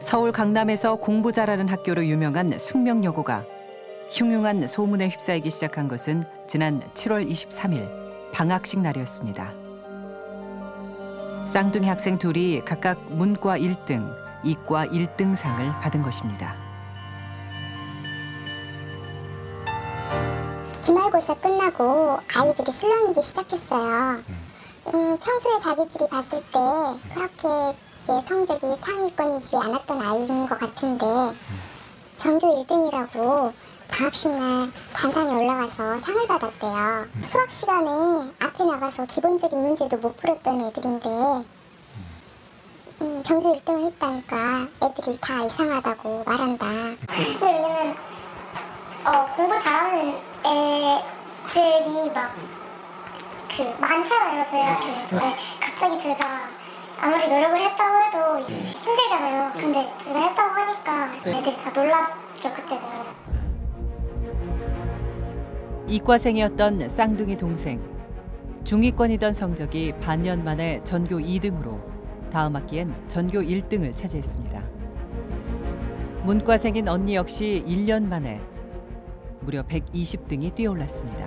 서울 강남에서 공부 잘하는 학교로 유명한 숙명여고가 흉흉한 소문에 휩싸이기 시작한 것은 지난 7월 23일 방학식 날이었습니다. 쌍둥이 학생 둘이 각각 문과 1등, 이과 1등상을 받은 것입니다. 기말고사 끝나고 아이들이 술렁이기 시작했어요. 평소에 자기들이 봤을 때 그렇게 이제 성적이 상위권이지 않았던 아이인 것 같은데 전교 1등이라고 방학식 날 단상에 올라가서 상을 받았대요. 수학 시간에 앞에 나가서 기본적인 문제도 못 풀었던 애들인데 전교 1등을 했다니까 애들이 다 이상하다고 말한다. 왜냐면 공부 잘하는 애들이 막 많잖아요, 저희 학교에. 근데 갑자기 둘 다 아무리 노력을 했다고 해도 힘들잖아요. 근데 둘 다 했다고 하니까 애들이 다 놀랐죠, 그때는. 이과생이었던 쌍둥이 동생. 중위권이던 성적이 반년 만에 전교 2등으로 다음 학기엔 전교 1등을 차지했습니다. 문과생인 언니 역시 1년 만에 무려 120등이 뛰어올랐습니다.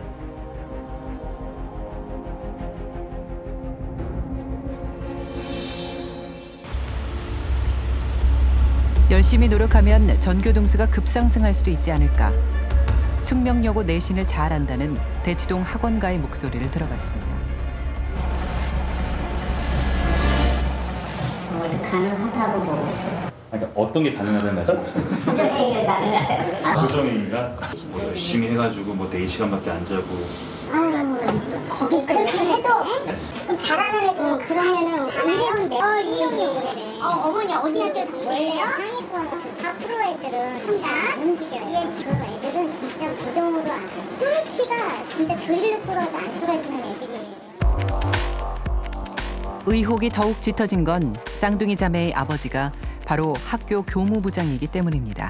열심히 노력하면 전교 등수가 급상승할 수도 있지 않을까. 숙명여고 내신을 잘 안다는 대치동 학원가의 목소리를 들어봤습니다. 가능하다고 보고 있어요. 그러니까 어떤 게 가능하다는 말씀이세요? 조정행위가 가능하다고. 조정행위가 뭐 열심히 해가지고 뭐 4시간밖에 안 자고. 거기 그렇게 해도 조금 잘하는 애들은 그러면은 잘하는데 어머니 어디 학교 정수예요? 상위권 4% 애들은 성장 안 움직여요. 그 애들은 진짜 부동으로 뚫기가 진짜 드릴로 뚫어도 안 뚫어지는 애들이에요. 의혹이 더욱 짙어진 건 쌍둥이 자매의 아버지가 바로 학교 교무부장이기 때문입니다.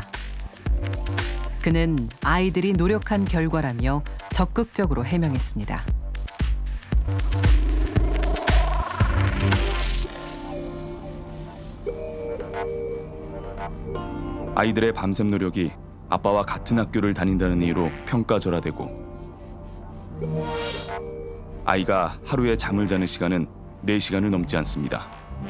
그는 아이들이 노력한 결과라며 적극적으로 해명했습니다. 아이들의 밤샘 노력이 아빠와 같은 학교를 다닌다는 이유로 평가절하되고 아이가 하루에 잠을 자는 시간은 4시간을 넘지 않습니다.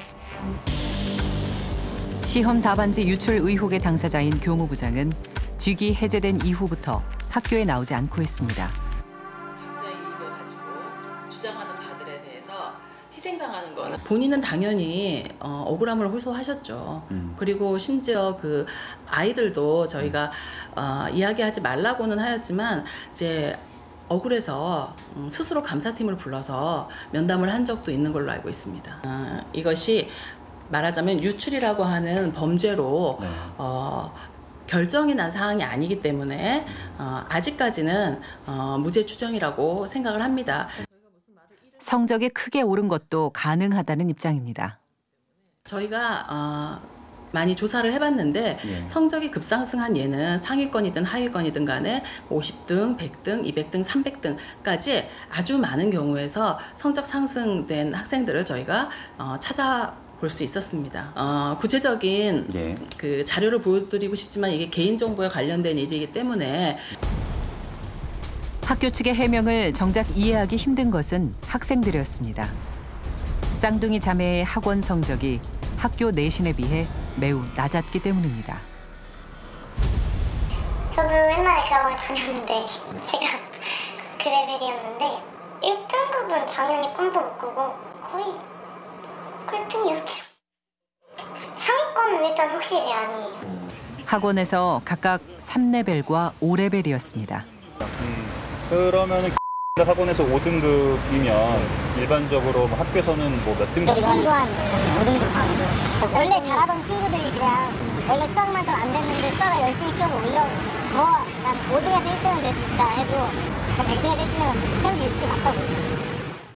시험 답안지 유출 의혹의 당사자인 교무부장은 직위 해제된 이후부터 학교에 나오지 않고 있습니다. 각자의 이익을 가지고 주장하는 바들에 대해서 희생당하는 거는 본인은 당연히 억울함을 호소하셨죠. 그리고 심지어 그 아이들도 저희가 이야기하지 말라고는 하였지만 이제 억울해서 스스로 감사팀을 불러서 면담을 한 적도 있는 걸로 알고 있습니다. 이것이 말하자면 유출이라고 하는 범죄로 결정이 난 사항이 아니기 때문에 아직까지는 무죄 추정이라고 생각을 합니다. 성적이 크게 오른 것도 가능하다는 입장입니다. 저희가 많이 조사를 해봤는데 성적이 급상승한 예는 상위권이든 하위권이든 간에 50등, 100등, 200등, 300등까지 아주 많은 경우에서 성적 상승된 학생들을 저희가 찾아볼 수 있었습니다. 구체적인 그 자료를 보여드리고 싶지만 이게 개인정보에 관련된 일이기 때문에 학교 측의 해명을 정작 이해하기 힘든 것은 학생들이었습니다. 쌍둥이 자매의 학원 성적이 학교 내신에 비해 매우 낮았기 때문입니다. 저도 옛날에 그 학원에 다녔는데 제가 그 레벨이었는데 1등급은 당연히 꿈도 못 꾸고 거의 꼴등이었죠. 상위권은 일단 확실히 아니에요. 학원에서 각각 3레벨과 5레벨이었습니다. 그러면은 학원에서 5등급이면 일반적으로 학교에서는 뭐 몇 등급? 전두환 5등급. 원래 잘하던 친구들이 그냥 원래 수학만 좀 안 됐는데 수학을 열심히 키워서 난 5등에서 1등은 될 수 있다 해도 100등에서 1등은 시험지 유출이 맞다고 보죠.